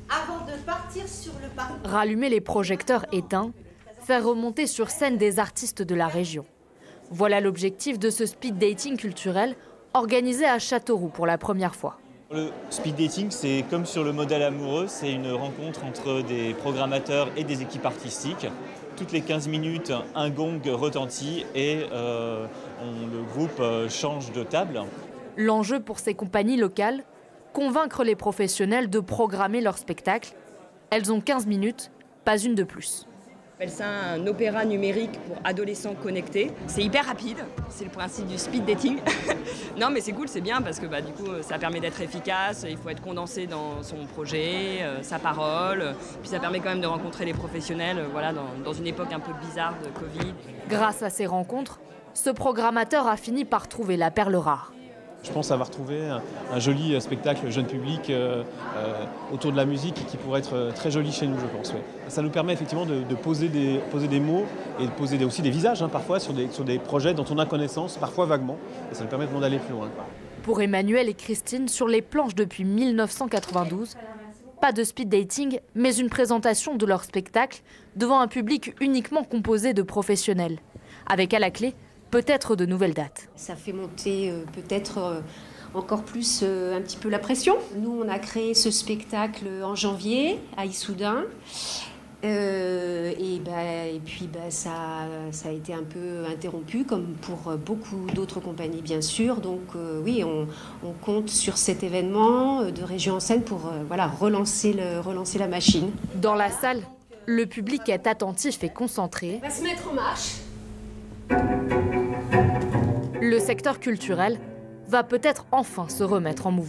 avant de partir sur le parcours. Rallumer les projecteurs éteints, faire remonter sur scène des artistes de la région. Voilà l'objectif de ce speed dating culturel organisé à Châteauroux pour la première fois. Le speed dating, c'est comme sur le modèle amoureux, c'est une rencontre entre des programmateurs et des équipes artistiques. Toutes les 15 minutes, un gong retentit et le groupe change de table. L'enjeu pour ces compagnies locales, convaincre les professionnels de programmer leur spectacle. Elles ont 15 minutes, pas une de plus. On appelle ça un opéra numérique pour adolescents connectés. C'est hyper rapide, c'est le principe du speed dating. Non mais c'est cool, c'est bien parce que du coup ça permet d'être efficace, il faut être condensé dans son projet, sa parole. Puis ça permet quand même de rencontrer les professionnels dans une époque un peu bizarre de Covid. Grâce à ces rencontres, ce programmateur a fini par trouver la perle rare. Je pense avoir trouvé un joli spectacle jeune public autour de la musique qui pourrait être très joli chez nous, je pense. Ouais. Ça nous permet effectivement de poser des mots et de poser aussi des visages parfois sur des projets dont on a connaissance, parfois vaguement. Et ça nous permet d'aller plus loin. Pour Emmanuel et Christine, sur les planches depuis 1992, pas de speed dating, mais une présentation de leur spectacle devant un public uniquement composé de professionnels. Avec à la clé, peut-être de nouvelles dates. Ça fait monter peut-être encore plus un petit peu la pression. Nous, on a créé ce spectacle en janvier à Issoudun. Et puis ça a été un peu interrompu, comme pour beaucoup d'autres compagnies, bien sûr. Donc oui, on compte sur cet événement de Région en Scène pour relancer la machine. Dans la salle, le public est attentif et concentré. On va se mettre en marche. Le secteur culturel va peut-être enfin se remettre en mouvement.